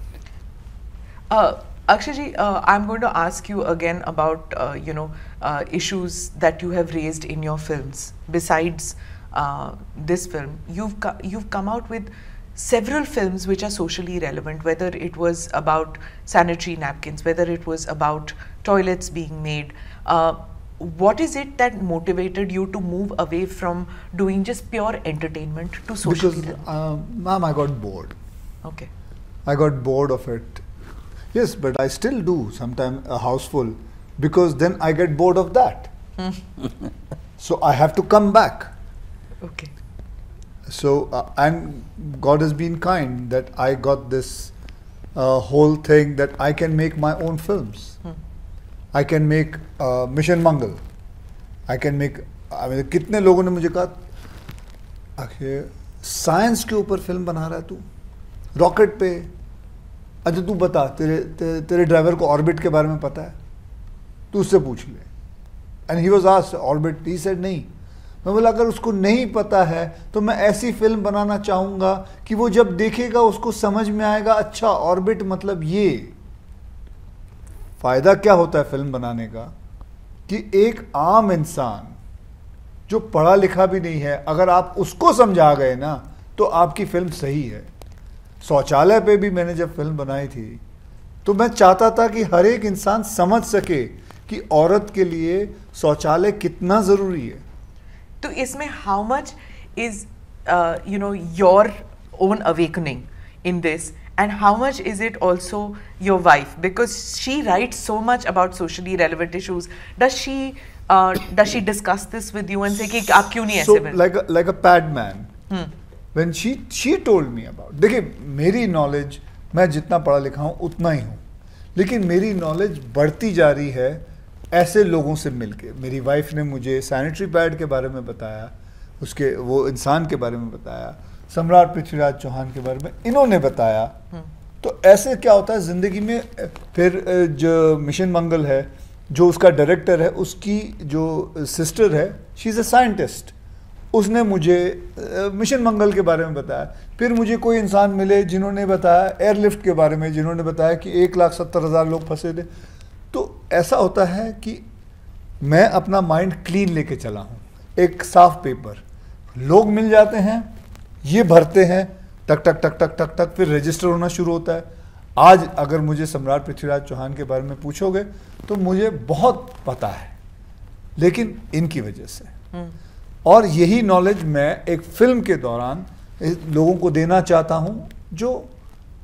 Akshay ji, I'm going to ask you again about issues that you have raised in your films. Besides this film, you've come out with several films which are socially relevant, whether it was about sanitary napkins, whether it was about toilets being made. What is it that motivated you to move away from doing just pure entertainment to socially relevant?
Because, ma'am, I got bored.
Okay.
I got bored of it. Yes, but I still do sometimes a house full, because then I get bored of that. So I have to come back.
Okay.
So and God has been kind that I got this whole thing that I can make my own films. I can make Mission Mangal. I can make, I mean, कितने लोगों ने मुझे कहा आखिर science के ऊपर film बना रहा है तू, रॉकेट पे। अच्छा तू बता, तेरे ड्राइवर को ऑर्बिट के बारे में पता है? तू उससे पूछ ले। And he was asked orbit, he said नहीं। मैं बोला अगर उसको नहीं पता है तो मैं ऐसी फिल्म बनाना चाहूँगा कि वो जब देखेगा उसको समझ में आएगा, अच्छा ऑर्बिट मतलब ये। फ़ायदा क्या होता है फिल्म बनाने का कि एक आम इंसान जो पढ़ा लिखा भी नहीं है, अगर आप उसको समझा गए ना तो आपकी फिल्म सही है। शौचालय पे भी मैंने जब फिल्म बनाई थी तो मैं चाहता था कि हर एक इंसान समझ सके कि औरत के लिए शौचालय कितना ज़रूरी है।
तो इसमें how much is your own awakening in this, and how much is it also your wife, because she writes so much about socially relevant issues? Does she discuss this with you and say कि आप क्यों नहीं ऐसे बने?
like a padman. When she told me about, देखिए मेरी knowledge, मैं जितना पढ़ा लिखा हूँ उतना ही हूँ, लेकिन मेरी नॉलेज बढ़ती जा रही है ऐसे लोगों से मिलके। मेरी वाइफ ने मुझे सैनिटरी पैड के बारे में बताया, उसके वो इंसान के बारे में बताया, सम्राट पृथ्वीराज चौहान के बारे में इन्होंने बताया। तो ऐसे क्या होता है ज़िंदगी में। फिर जो मिशन मंगल है, जो उसका डायरेक्टर है, उसकी जो सिस्टर है, शी इज़ अ साइंटिस्ट, उसने मुझे मिशन मंगल के बारे में बताया। फिर मुझे कोई इंसान मिले जिन्होंने बताया एयरलिफ्ट के बारे में, जिन्होंने बताया कि 1,70,000 लोग फंसे थे। तो ऐसा होता है कि मैं अपना माइंड क्लीन लेके चला हूँ, एक साफ पेपर। लोग मिल जाते हैं, ये भरते हैं, टक टक टक टक टक टक, फिर रजिस्टर होना शुरू होता है। आज अगर मुझे सम्राट पृथ्वीराज चौहान के बारे में पूछोगे तो मुझे बहुत पता है, लेकिन इनकी वजह से। और यही नॉलेज मैं एक फिल्म के दौरान लोगों को देना चाहता हूं, जो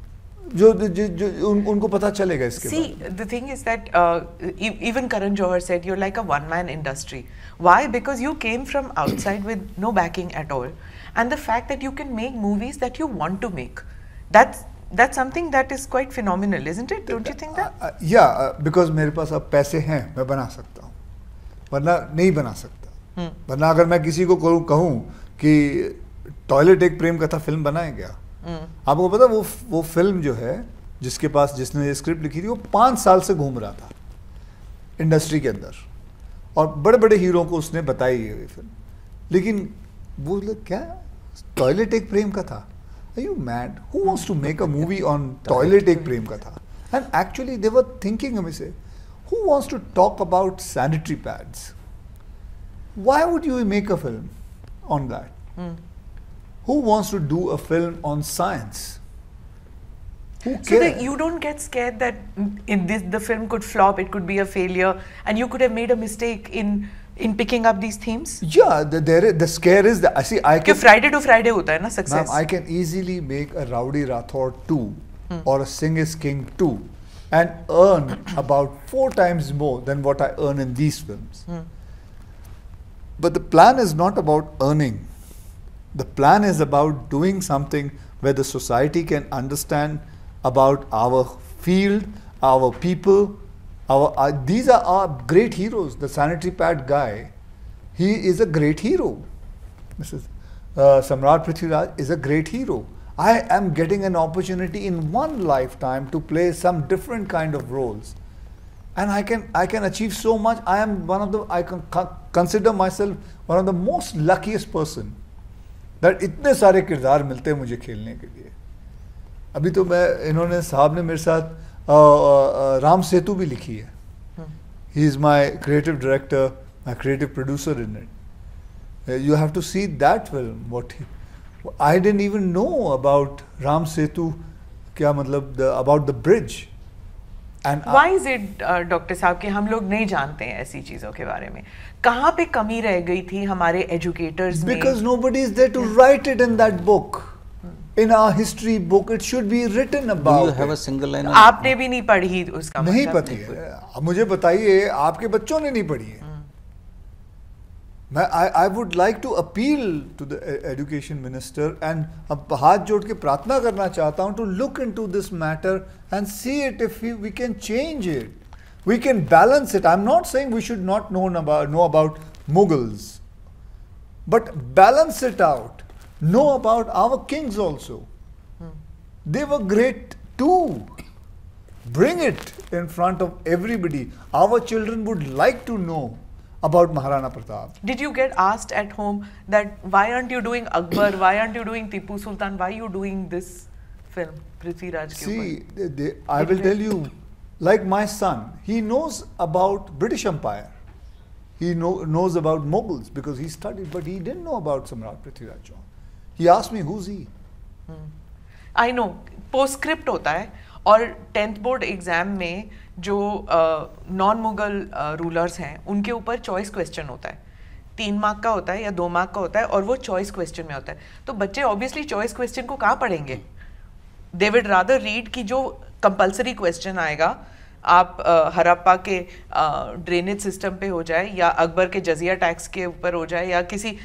जो उनको पता चलेगा इसके
See, the thing is that even Karan Johar said you're like a one-man industry. Why? Because you came from outside with no backing at all, and the fact that you can make movies that you want to make, that's something that is quite phenomenal, isn't it? Don't you think that?
Yeah, because मेरे पास अब पैसे हैं, मैं बना सकता हूँ, वरना नहीं बना सकता. वरना अगर मैं किसी को कहूँ कि टॉयलेट एक प्रेम कथा फिल्म बनाए क्या, आपको पता वो फिल्म जो है जिसने ये स्क्रिप्ट लिखी थी वो 5 साल से घूम रहा था इंडस्ट्री के अंदर और बड़े बड़े हीरो को उसने बताई है ये फिल्म, लेकिन वो लोग क्या टॉयलेट एक प्रेम कथा, are you mad, who wants to make a movie on toilet एक प्रेम कथा, and actually they were thinking हमें से who wants to talk about sanitary pads, why would you make a film on that, who wants to do a film on science? Who cares?
So that you don't get scared that in the film could flop, it could be a failure, and you could have made a mistake in picking up these themes.
Yeah, the scare is that I see I can.
Friday to Friday होता है ना success.
Ma'am, I can easily make a Rowdy Rathore 2 or a Singh is King 2 and earn about 4 times more than what I earn in these films. But the plan is not about earning. The plan is about doing something where the society can understand about our field, our people, these are our great heroes. The sanitary pad guy, he is a great hero. Samrat Prithviraj is a great hero. I am getting an opportunity in one lifetime to play some different kind of roles, and I can achieve so much. I can consider myself one of the most luckiest person. That इतने सारे किरदार मिलते हैं मुझे खेलने के लिए. अभी तो इन्होंने साहब ने मेरे साथ राम सेतु भी लिखी है. He is my creative director, my creative producer in it. You have to see that film. What I didn't even know about Ram Setu, क्या मतलब about the bridge.
And why is it, doctor साहब, कि हम लोग नहीं जानते हैं ऐसी चीजों के बारे में? कहाँ पे कमी रह गई थी हमारे एजुकेटर्स में?
Because nobody is there to write it in that book. In our history book, it should be written about.
Do you have a single line?
आपने भी नहीं पढ़ी उसका मतलब?
नहीं पढ़ी है. अब मुझे बताइए, आपके बच्चों ने नहीं पढ़ी है. I would like to appeal to the education minister and अब हाथ जोड़ के प्रार्थना करना चाहता हूँ to look into this matter and see it if we can change it. We can balance it. I'm not saying we should not know about Mughals, but balance it out. Know about our kings also. They were great too. Bring it in front of everybody. Our children would like to know about Maharana Pratap.
Did you get asked at home that why aren't you doing Akbar, why aren't you doing Tipu Sultan, why are you doing this film, Prithviraj ke upar?
See, I will tell you, like my son, he knows about British Empire. He knows about Mughals because he studied, but he didn't know about Samrat Prithviraj Chauhan. He asked me, who's he?
I know, postscript होता है और 10th board exam में जो non Mughal rulers हैं उनके ऊपर choice question होता है. 3 मार्क का होता है या 2 मार्क का होता है और वो चॉइस क्वेश्चन में होता है. तो बच्चे ऑब्वियसली चॉइस क्वेश्चन को कहाँ पढ़ेंगे? दे विड रादर रीड कि जो कंपल्सरी क्वेश्चन आएगा आप हड़प्पा के ड्रेनेज सिस्टम पे हो जाए या अकबर के जजिया टैक्स के ऊपर हो जाए या किसी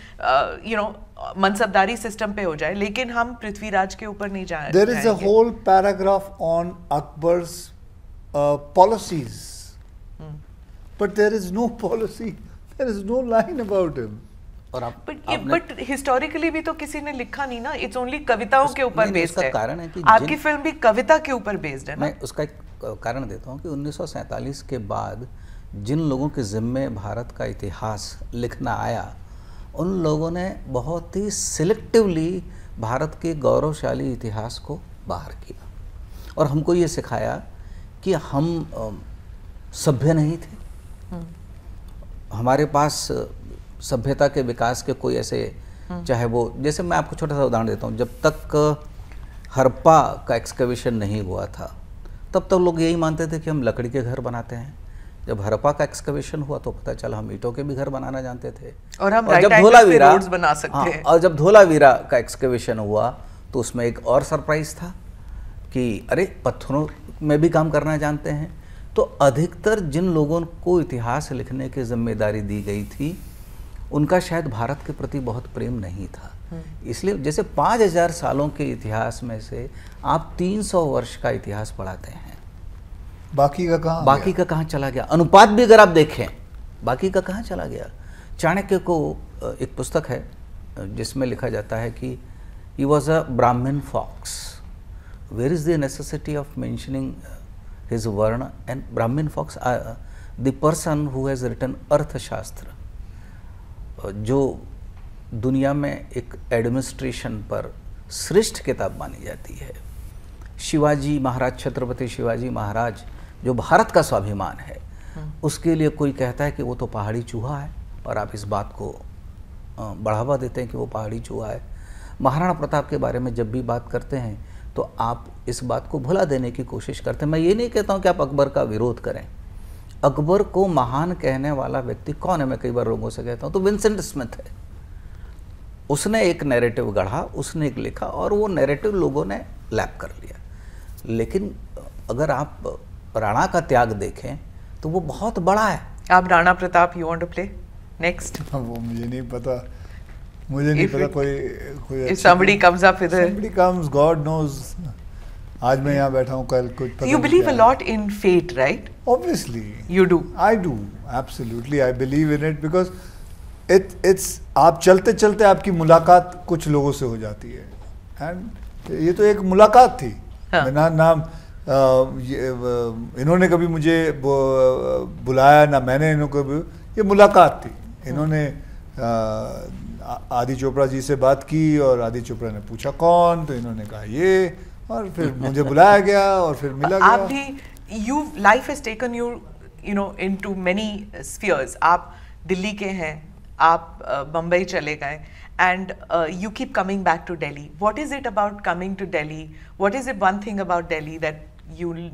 मनसबदारी सिस्टम पे हो जाए, लेकिन हम पृथ्वीराज के ऊपर नहीं जाएंगे.
There is a whole paragraph on Akbar's policies, but there is no policy, there is no line about him.
और
बट हिस्टोरिकली भी तो किसी ने लिखा नहीं ना. इट्स ओनली कविताओं के ऊपर बेस्ड है.
कारण है कि
आपकी फिल्म भी कविता के ऊपर बेस्ड है ना.
मैं उसका एक कारण देता हूँ कि 1947 के बाद जिन लोगों के जिम्मे भारत का इतिहास लिखना आया उन लोगों ने बहुत ही सिलेक्टिवली भारत के गौरवशाली इतिहास को बाहर किया और हमको ये सिखाया कि हम सभ्य नहीं थे. हमारे पास सभ्यता के विकास के कोई ऐसे, चाहे वो, जैसे मैं आपको छोटा सा उदाहरण देता हूँ, जब तक हड़प्पा का एक्सकवेशन नहीं हुआ था तब तक लोग यही मानते थे कि हम लकड़ी के घर बनाते हैं. जब हड़प्पा का एक्सकवेशन हुआ तो पता चला हम ईंटों के भी घर बनाना जानते थे.
और हम जब धोलावीरा रोड्स बना सकते हैं.
और जब धोलावीरा का एक्सकवेशन हुआ तो उसमें एक और सरप्राइज था कि अरे पत्थरों में भी काम करना जानते हैं। तो अधिकतर जिन लोगों को इतिहास लिखने की जिम्मेदारी दी गई थी उनका शायद भारत के प्रति बहुत प्रेम नहीं था। इसलिए जैसे 5000 सालों के इतिहास में से आप 300 वर्ष का इतिहास पढ़ाते हैं,
बाकी का कहाँ
चला गया? अनुपात भी अगर आप देखें, बाकी का कहाँ चला गया? चाणक्य को एक पुस्तक है जिसमें लिखा जाता है कि he was a Brahmin fox. Where is the necessity of mentioning his varna? And Brahmin fox, the person who has written अर्थशास्त्र, जो दुनिया में एक एडमिनिस्ट्रेशन पर श्रेष्ठ किताब मानी जाती है। शिवाजी महाराज, छत्रपति शिवाजी महाराज जो भारत का स्वाभिमान है, उसके लिए कोई कहता है कि वो तो पहाड़ी चूहा है और आप इस बात को बढ़ावा देते हैं कि वो पहाड़ी चूहा है। महाराणा प्रताप के बारे में जब भी बात करते हैं तो आप इस बात को भुला देने की कोशिश करते हैं। मैं ये नहीं कहता हूँ कि आप अकबर का विरोध करें। अकबर को महान कहने वाला व्यक्ति कौन है? मैं कई बार लोगों से कहता हूँ तो विंसेंट स्मिथ है। उसने एक नैरेटिव गढ़ा, उसने एक लिखा और वो नैरेटिव लोगों ने लैप कर लिया। लेकिन अगर आप राणा का त्याग देखें तो वो बहुत बड़ा है।
आप Rana Pratap, you want to play next?
वो मुझे नहीं पता, मुझे नहीं पता। कोई
if somebody comes up with
somebody comes, God knows. आज मैं यहाँ बैठा हूँ, कल कुछ पता
You believe a lot in fate, right?
Obviously.
You do.
I do. Absolutely. I believe in it because it's आप चलते चलते आपकी मुलाकात कुछ लोगों से हो जाती है। And ये तो एक मुलाकात थी।
हाँ.
नाम इन्होंने कभी मुझे बुलाया ना मैंने इन्हों कभी, ये मुलाकात थी। इन्होंने आदि चोपड़ा जी से बात की और आदि चोपड़ा ने पूछा कौन, तो इन्होंने कहा ये, और फिर मुझे बुलाया गया और फिर मिला गया।
आप भी life has taken you know into many spheres. आप दिल्ली के हैं, आप बम्बई चले गए, and you keep coming back to Delhi. What is it about coming to Delhi? What is it one thing about Delhi that you'll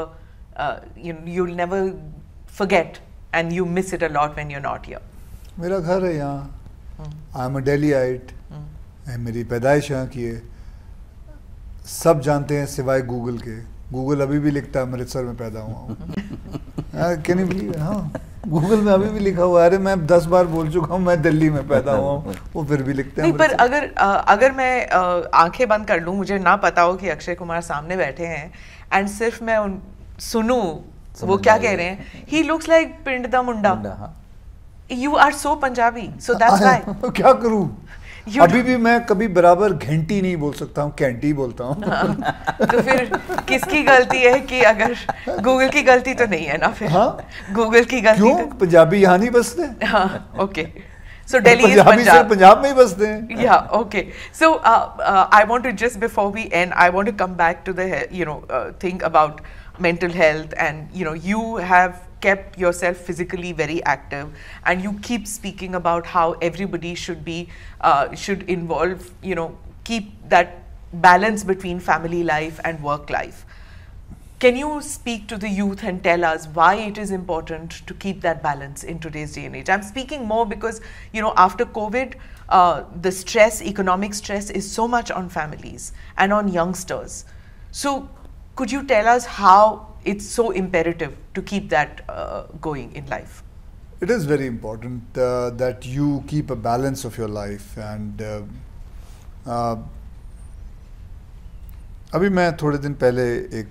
never forget and you miss it a lot when you're not here?
मेरा घर है यहाँ, I am a डेलीआइट, मेरी पैदाइश यहाँ की है। सब जानते हैं सिवाय गूगल के। गूगल अभी भी लिखता है अमृतसर में पैदा हुआ हूँ। Can you believe? हाँ, गूगल में अभी भी लिखा हुआ है। अरे मैं 10 बार बोल चुका हूँ मैं दिल्ली में पैदा हुआ हूँ, वो फिर भी लिखते हैं।
नहीं, पर अगर मैं आंखें बंद कर लूँ, मुझे ना पता हो कि अक्षय कुमार सामने बैठे हैं एंड सिर्फ मैं सुनूं वो क्या कह रहे हैं, ही लुक्स लाइक पिंड दा मुंडा। You are so Punjabi, so that's why.
क्या करूं? अभी भी मैं कभी बराबर घंटी नहीं बोल सकता हूँ, कैंटी बोलता हूँ।
तो फिर किसकी गलती है? कि अगर गूगल की गलती तो नहीं है ना फिर? हाँ? गूगल की गलती
क्यों?
तो...
पंजाबी यहाँ नहीं बसते?
हाँ, okay. So Delhi is Punjab.
Punjab में ही बसते हैं।
Yeah, okay. So I want to just before we end, I want to come back to the thing about mental health, and you have kept yourself physically very active, and you keep speaking about how everybody should be should involve, keep that balance between family life and work life. Can you speak to the youth and tell us why it is important to keep that balance in today's day and age? I'm speaking more because, after COVID, the stress, economic stress is so much on families and on youngsters. So could you tell us how it's so imperative to keep that going in life?
It is very important that you keep a balance of your life, and अभी मैं थोड़े दिन पहले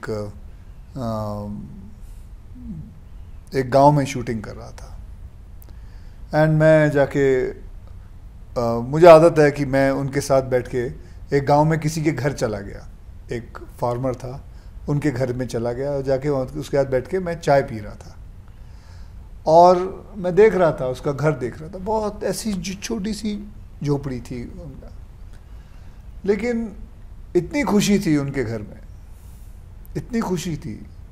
एक गांव में shooting कर रहा था, एंड मैं जाके मुझे आदत है कि मैं उनके साथ बैठ के एक गांव में किसी के घर चला गया। एक फार्मर था, उनके घर में चला गया और जाके उसके साथ बैठ के मैं चाय पी रहा था और मैं देख रहा था, उसका घर देख रहा था। बहुत ऐसी छोटी सी झोपड़ी थी उनका, लेकिन इतनी खुशी थी उनके घर में, इतनी खुशी थी,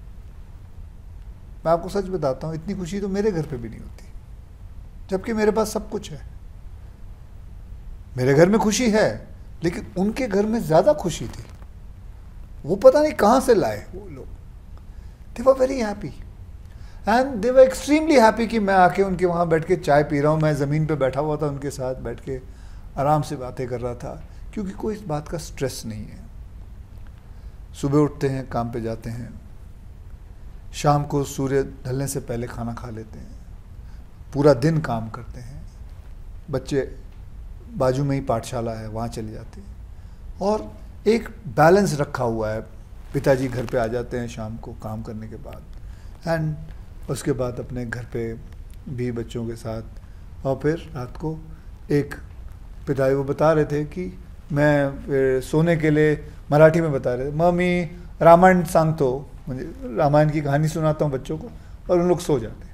मैं आपको सच बताता हूँ, इतनी खुशी तो मेरे घर पे भी नहीं होती, जबकि मेरे पास सब कुछ है। मेरे घर में खुशी है, लेकिन उनके घर में ज़्यादा खुशी थी। वो पता नहीं कहाँ से लाए वो लोग। They were very happy and they were extremely happy कि मैं आके उनके वहाँ बैठ के चाय पी रहा हूँ। मैं ज़मीन पे बैठा हुआ था, उनके साथ बैठ के आराम से बातें कर रहा था, क्योंकि कोई इस बात का स्ट्रेस नहीं है। सुबह उठते हैं, काम पे जाते हैं, शाम को सूर्य ढलने से पहले खाना खा लेते हैं, पूरा दिन काम करते हैं, बच्चे बाजू में ही पाठशाला है वहाँ चले जाते हैं, और एक बैलेंस रखा हुआ है। पिताजी घर पे आ जाते हैं शाम को काम करने के बाद, एंड उसके बाद अपने घर पे भी बच्चों के साथ, और फिर रात को एक पिताजी वो बता रहे थे कि मैं सोने के लिए मराठी में बता रहे थे, मम्मी रामायण सांगतो, मुझे रामायण की कहानी सुनाता हूँ बच्चों को, और उन लोग सो जाते हैं।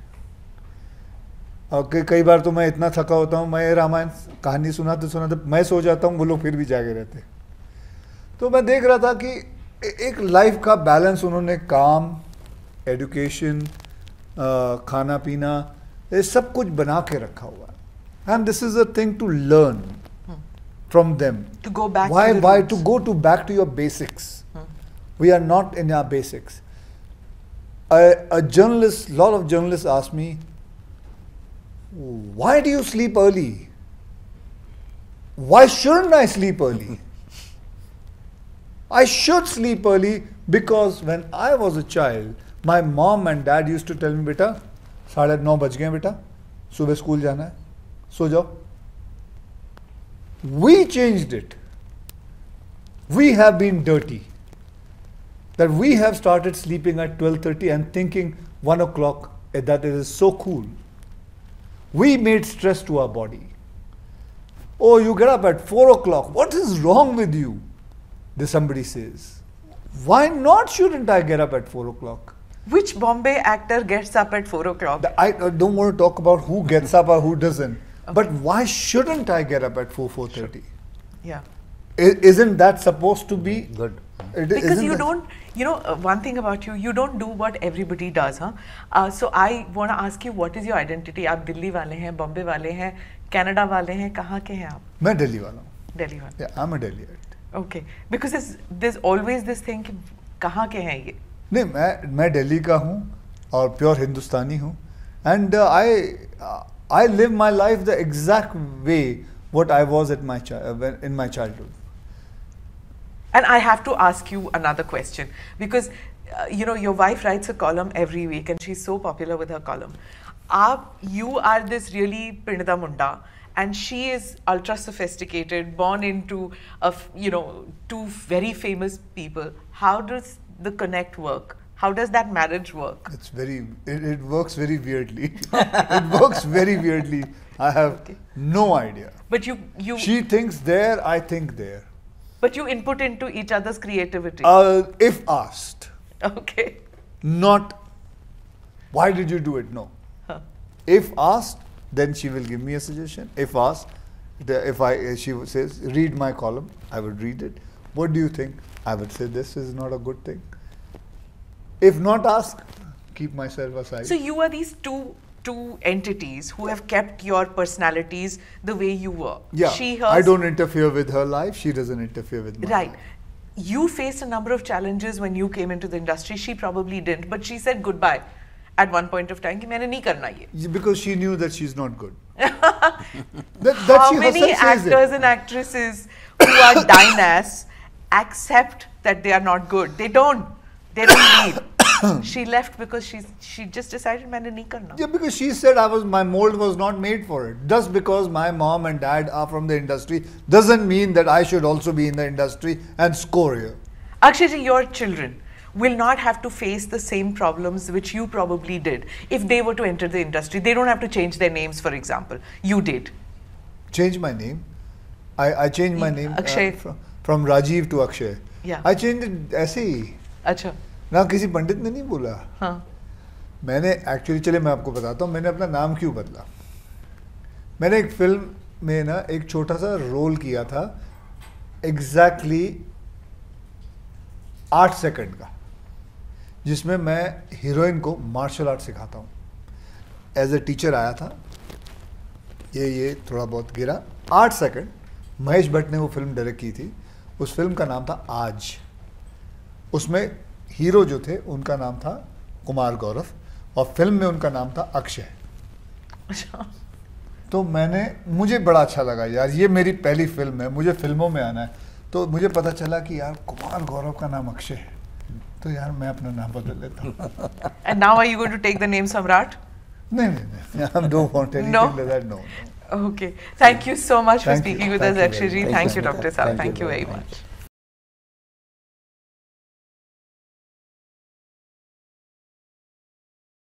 और कई बार तो मैं इतना थका होता हूँ, मैं रामायण कहानी सुनाते सुनाते मैं सो जाता हूँ, वो लोग फिर भी जागे रहते हैं। तो मैं देख रहा था कि एक लाइफ का बैलेंस उन्होंने काम, एजुकेशन, खाना पीना, ये सब कुछ बना के रखा हुआ है। And this is a thing to learn from them.
To go back
why
to the
why
roots.
to go to back to your basics. We are not in our basics. A journalist, lot of journalists ask me, why do you sleep early? Why shouldn't I sleep early? I should sleep early because when I was a child, my mom and dad used to tell me, बेटा 9:30 बज गए बेटा, सुबह school जाना है, सो जाओ. We changed it. We have been dirty. That we have started sleeping at 12:30 and thinking 1 o'clock that it is so cool. We made stress to our body. Oh, you get up at 4 o'clock. What is wrong with you? Somebody says. Why not shouldn't I get up at 4 o'clock?
Which Bombay actor gets up at 4 o'clock?
I don't want to talk about who gets up or who doesn't. Okay. But why shouldn't I get up at 4:30?
Yeah.
Isn't that supposed to be
Good.
Because you don't, one thing about you, you don't do what everybody does, huh? So I want to ask you, what is your identity? आप दिल्ली वाले हैं, बॉम्बे वाले हैं, Canada वाले हैं, कहाँ के हैं आप?
मैं दिल्ली वाला हूँ.
दिल्ली वाले.
Yeah, I'm a Delhiite.
Okay. Because there's always this thing कि कहाँ के हैं ये?
नहीं, मैं दिल्ली का हूँ और प्योर हिंदुस्तानी हूँ. And I live my life the exact way what I was at in my childhood.
And I have to ask you another question because your wife writes a column every week and she's so popular with her column. You are this really Pinda Munda and she is ultra sophisticated, born into two very famous people. How does the connect work? How does that marriage work?
It works very weirdly. It works very weirdly. I have no idea.
But you
she thinks there, I think there.
But you input into each other's creativity.
If asked.
Okay.
Not, why did you do it? No.
Huh.
If asked, then she will give me a suggestion. If asked, she says, read my column, I would read it. What do you think? I would say this is not a good thing. If not asked, keep myself aside.
So you are these two entities who have kept your personalities the way you were.
Yeah, I don't interfere with her life. She doesn't interfere with mine.
Right. You faced a number of challenges when you came into the industry. She probably didn't, but she said goodbye at one point of time. कि मैंने नहीं करना ये.
Because she knew that she's not good.
How many actors and actresses who are dynasts accept that they are not good? They don't leave. She left because she just decided मैंने नहीं करना.
Yeah, because she said my mold was not made for it. Just because my mom and dad are from the industry doesn't mean that I should also be in the industry and score here.
Akshay, your children will not have to face the same problems which you probably did if they were to enter the industry. They don't have to change their names, for example. You did.
Change my name? I changed my name
Akshay.
From Rajiv to Akshay.
Yeah.
I changed it ऐसे ही.
अच्छा.
ना किसी पंडित ने नहीं बोला.
हाँ.
मैंने actually, चले मैं आपको बताता हूँ मैंने अपना नाम क्यों बदला. मैंने एक फिल्म में ना एक छोटा सा रोल किया था, एग्जैक्टली 8 सेकंड का, जिसमें मैं हीरोइन को मार्शल आर्ट सिखाता हूँ. एज ए टीचर आया था, ये थोड़ा बहुत गिरा. 8 सेकंड. महेश भट्ट ने वो फिल्म डायरेक्ट की थी. उस फिल्म का नाम था आज. उसमें हीरो जो थे उनका नाम था कुमार गौरव और फिल्म में उनका नाम था अक्षय. तो मुझे बड़ा अच्छा लगा यार, ये मेरी पहली फिल्म है, मुझे फिल्मों में आना है. तो मुझे पता चला कि यार कुमार गौरव का नाम अक्षय है, तो यार मैं अपना नाम बदल लेता हूँ.
And now are you going to take the name Samrat?
नहीं, I don't want anything like that. No.
Okay. Thank you so much for
Thank you.
speaking with
Thank
us,
you
Akshay ji.
very much.
Thank you, Dr. Saab.
Thank you
Thank you
very
very
much.
much.